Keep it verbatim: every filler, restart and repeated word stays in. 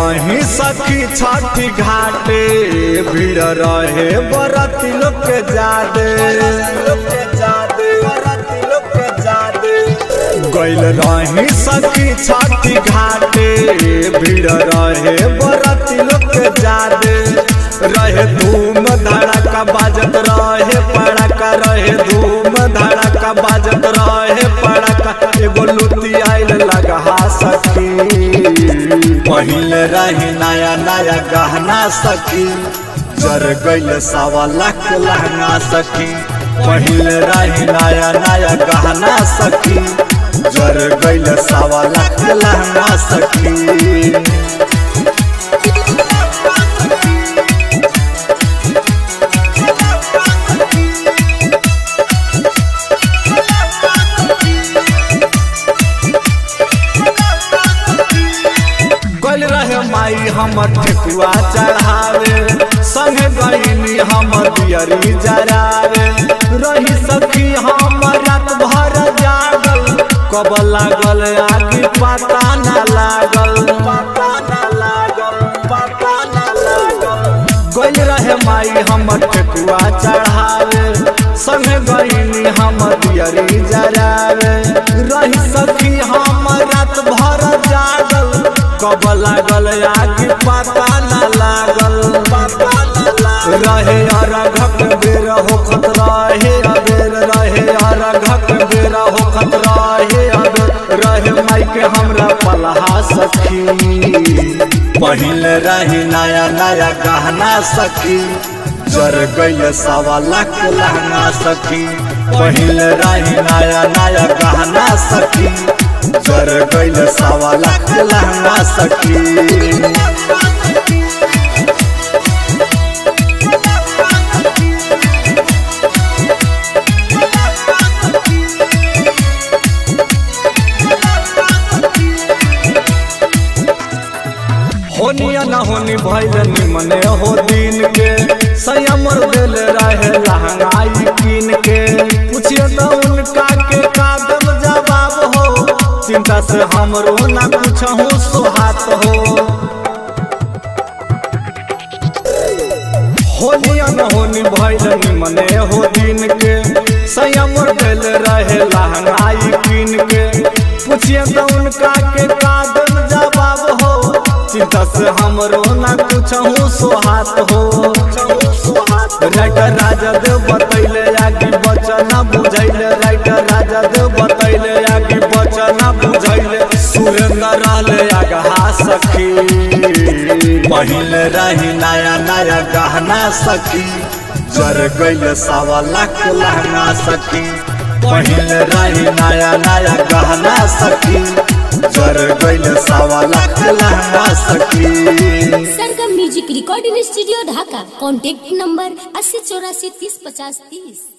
रही सखी छठी घाटे भीड़ रहे बरती लोग के जादे गइल रही सखी छठी घाटे भीड़ रहे बरती लोग के जादे रहे धूम धड़का बाजत रहे पड़का रहे धूम धड़का बाजत रहे पड़का एगो लुटी आइल लगा सखी पहले रही नया नया गहना सखी जर गइल सवा लाख लहंगा सखी पहले रही नया नया गहना सखी जर गइल सवा लाख लहंगा सखी। माई हमर ठेकुआ चढ़ावे संगे गईनी हमर दियरी जरावे रही सखी हमर रात भर जागल कब लागल आगे पता न लागल पता न लागल पता न लागल गइल रहे माई हमर ठेकुआ चढ़ावे संगे गईनी हमर दियरी जरावे रही सखी हमर रात भर जागल कब लागल आगे पता न लागल पता न लागल रहे अरघक बेर होखत रहे अबेर रहे अरघक बेर होखत रहे अबेर रहे माई के हमरा पलहा सखी पहले रही नया नया गहना सखी जर गइल सवा लाख लहंगा सखी पहले रही नया नया गहना सखी जर गइल सवा लाख लहंगा सखी। होनिया न होनी भइल निमने हो दिन के संयमर दिल रहे लहंगाई कीन के पूछिए तो उनका के कादम जवाब हो चिंता से हमरो न पूछहु सुहात हो होनिया न होनी भइल निमने हो दिन के संयमर दिल रहे लहंगाई कीन के पूछिए तो उनका के कादम जवाब हो चिंता से हमरो न पूछहु सुहात हो राइटर राजा देव बतैले आगे बचन बुझैले राइटर राजा देव बतैले आगे बचन बुझैले सुरेंद्र रहले आगहा सखी पहले रही नया नया गहना सखी जर गइल सवा लाख लहंगा सखी पहले रही नया नया गहना सखी जर गइल सवा लाख लहंगा सखी। Sargam music recording studio Dhaka contact number अस्सी चौरासी तीस पचास तीस।